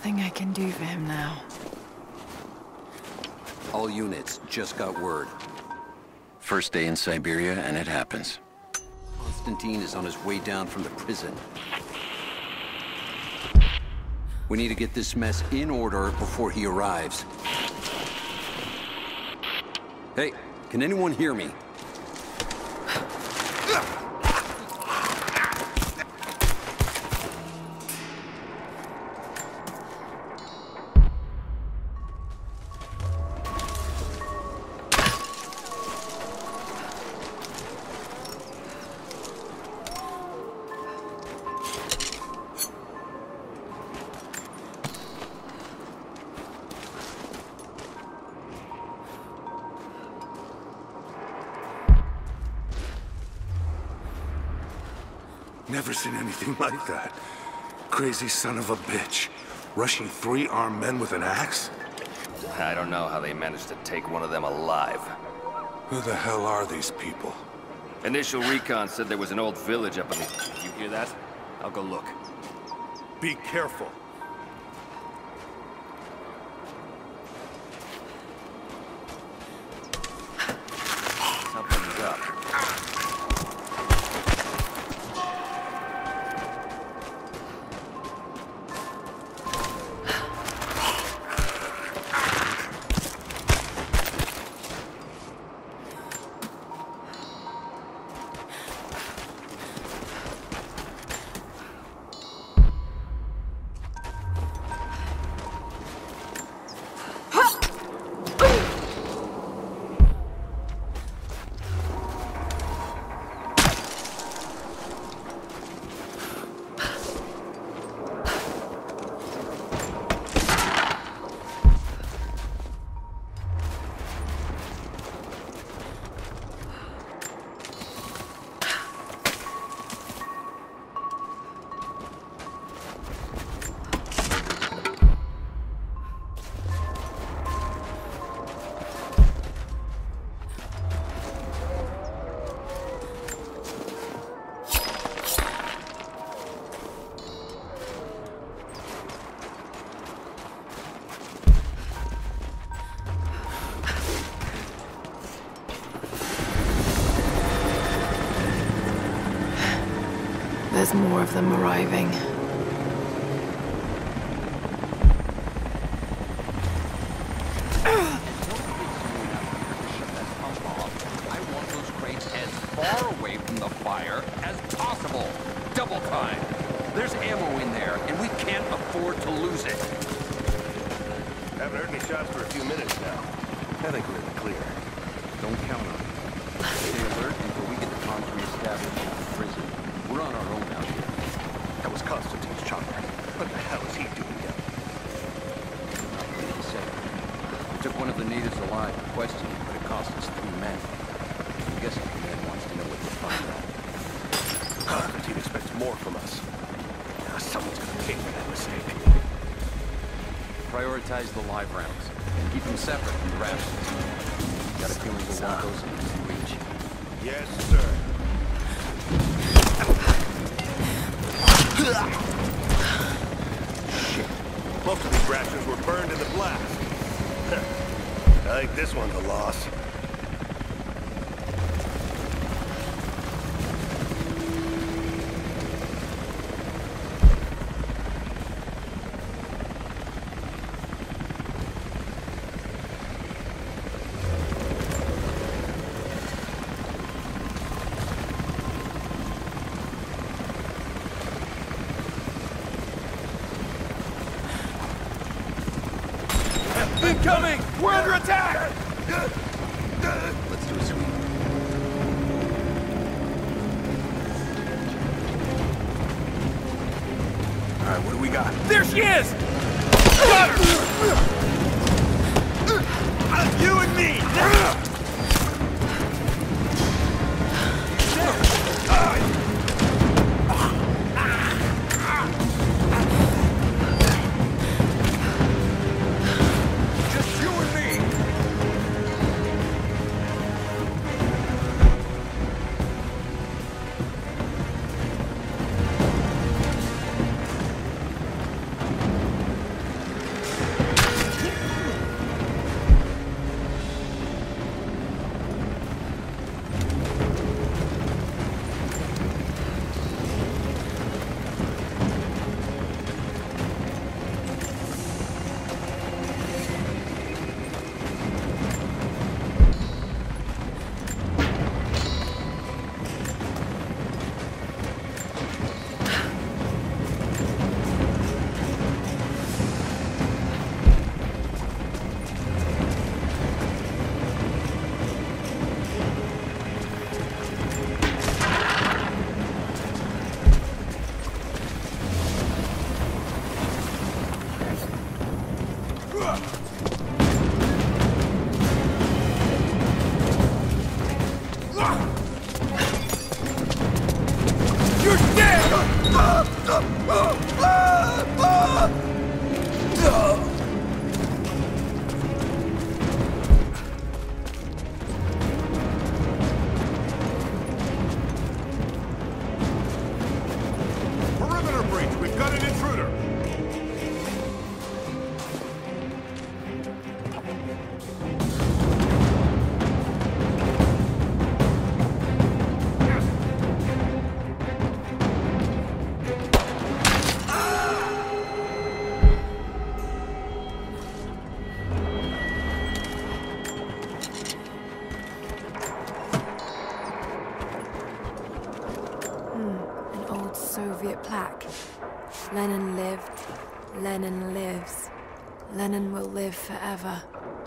nothing I can do for him now. All units just got word. First day in Siberia, and it happens. Konstantin is on his way down from the prison. We need to get this mess in order before he arrives. Hey, can anyone hear me? Never seen anything like that. Crazy son of a bitch. Rushing 3 armed men with an axe? I don't know how they managed to take one of them alive. Who the hell are these people? Initial recon said there was an old village up in the... You hear that? I'll go look. Be careful. Something's up. There's more of them arriving. I want those crates as far away from the fire as possible. Double time. There's ammo in there, and we can't afford to lose it. Haven't heard any shots for a few minutes now. I think we're in the clear. Don't count on it. Stay alert until we get the comms reestablished in the prison. We're on our own out here. That was Konstantin's chopper. What the hell is he doing here? Not really to say. We took one of the natives alive to question him, but it cost us 3 men. I'm guessing the man wants to know what we're talking about. Konstantin expects more from us. Now someone's gonna pay for that mistake. Prioritize the live rounds, and keep them separate from the rations. Got a feeling we'll want those in easy reach. Yes, sir. Shit. Most of these rations were burned in the blast. I think this one's a loss. Incoming! We're under attack! Let's do a sweep. All right, what do we got? There she is! Got her! You and me! Just you and me! Soviet plaque. Lenin lived. Lenin lives. Lenin will live forever.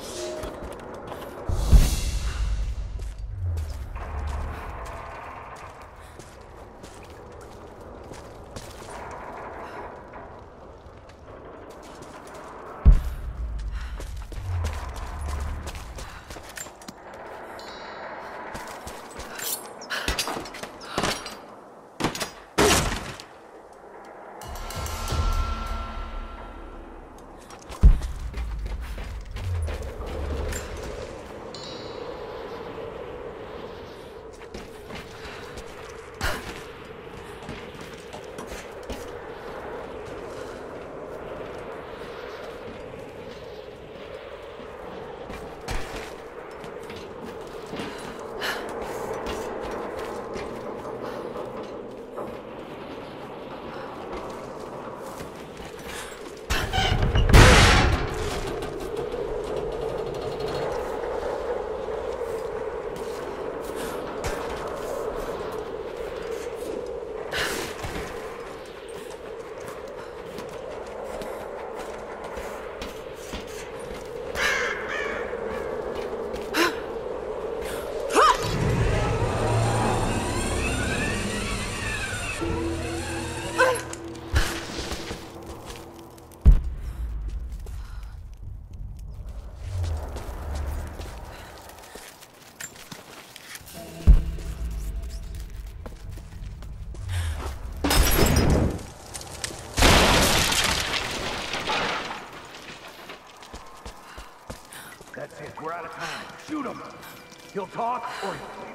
That's it. We're out of time. Shoot him. He'll talk or...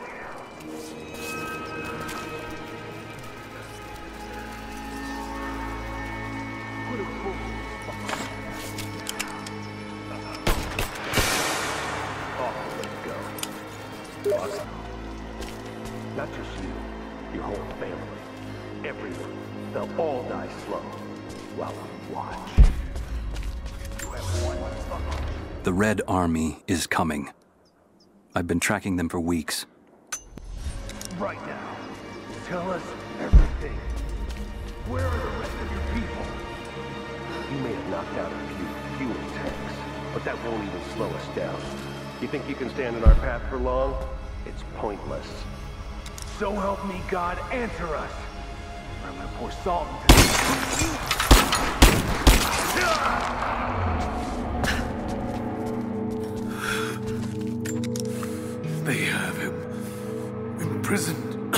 Put him full. Oh, let's go. Awesome. Not just you. Your whole family. Everyone. They'll all die slow. While we watch. You have one fucking... The Red Army is coming. I've been tracking them for weeks. Right now, tell us everything. Where are the rest of your people? You may have knocked out a few tanks, but that won't even slow us down. You think you can stand in our path for long? It's pointless. So help me God, answer us. Or I'm gonna pour salt into They have him imprisoned.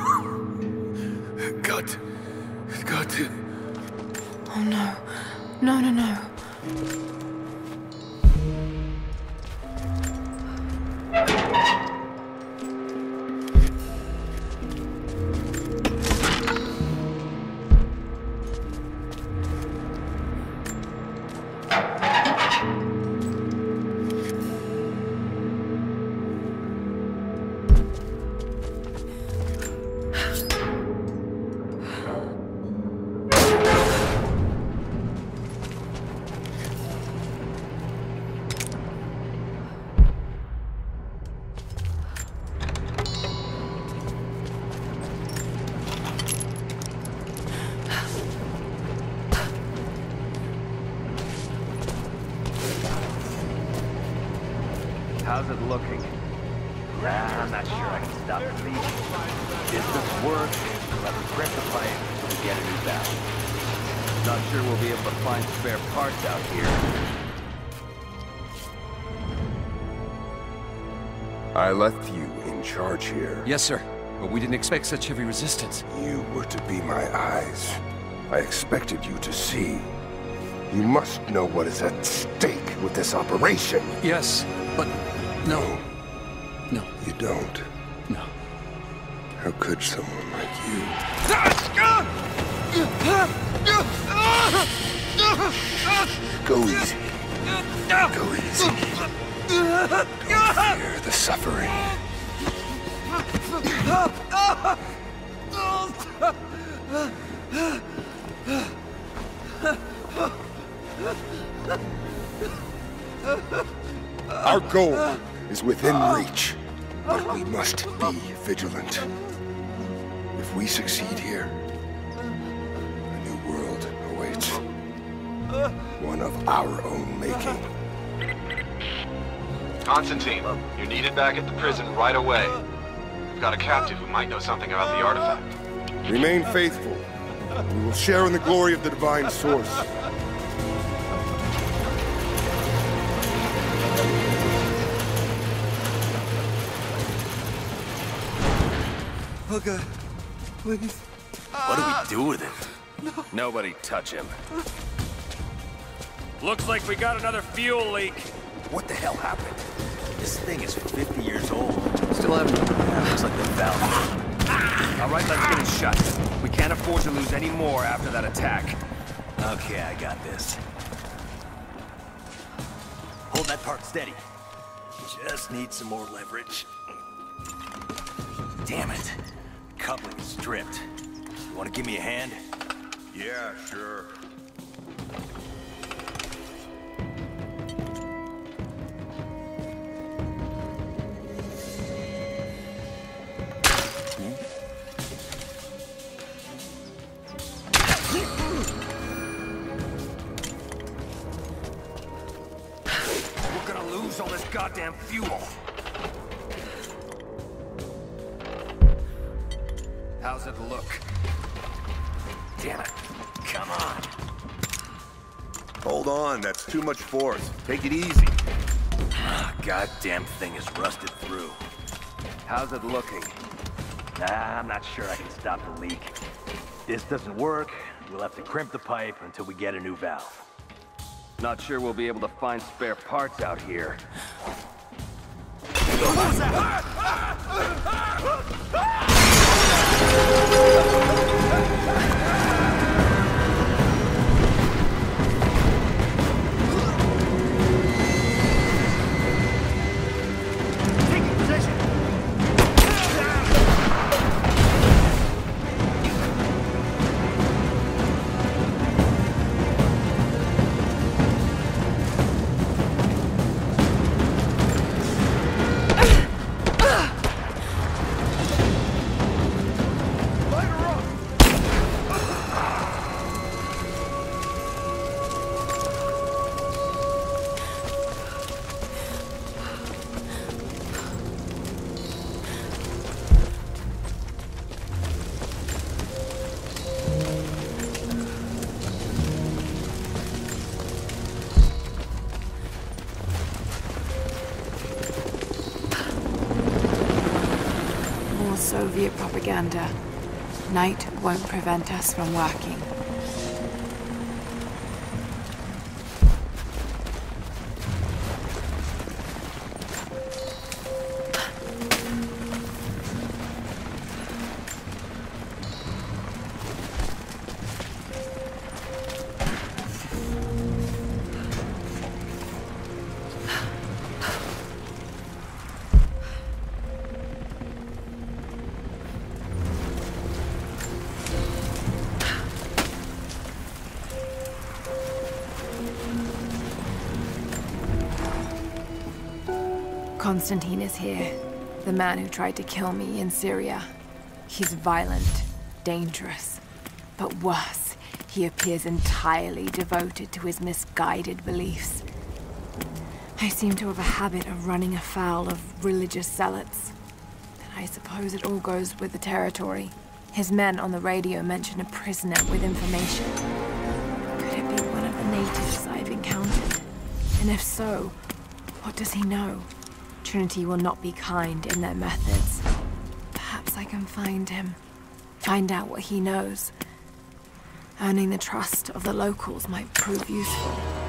Got to... Oh no. No, no, no. How's it looking? I'm not sure I can stop the bleeding. Distance works, we'll have to prep the fight to get a new battle. Not sure we'll be able to find spare parts out here. I left you in charge here. Yes, sir. But we didn't expect such heavy resistance. You were to be my eyes. I expected you to see. You must know what is at stake with this operation. Yes, but no. No. You don't. No. How could someone like you? Go easy. Go easy. Don't fear the suffering. Our goal is within reach, but we must be vigilant. If we succeed here, One of our own making. Constantine, you're needed back at the prison right away. We've got a captive who might know something about the artifact. Remain faithful. We will share in the glory of the divine source. Okay, please. What do we do with him? No. Nobody touch him. Looks like we got another fuel leak. What the hell happened? This thing is 50 years old. Still haven't. Looks like the valve. All right, let's get it shut. We can't afford to lose any more after that attack. Okay, I got this. Hold that part steady. Just need some more leverage. Damn it. Coupling is stripped. You want to give me a hand? Yeah, sure. We're gonna lose all this goddamn fuel. How's it look? Damn it. Come on. Hold on, that's too much force. Take it easy. Goddamn thing is rusted through. How's it looking? I'm not sure I can stop the leak. If this doesn't work, we'll have to crimp the pipe until we get a new valve. Not sure we'll be able to find spare parts out here. Soviet propaganda. Night won't prevent us from working. Constantine is here, the man who tried to kill me in Syria. He's violent, dangerous, but worse, he appears entirely devoted to his misguided beliefs. I seem to have a habit of running afoul of religious zealots. I suppose it all goes with the territory. His men on the radio mentioned a prisoner with information. Could it be one of the natives I've encountered? And if so, what does he know? Trinity will not be kind in their methods. Perhaps I can find him. Find out what he knows. Earning the trust of the locals might prove useful.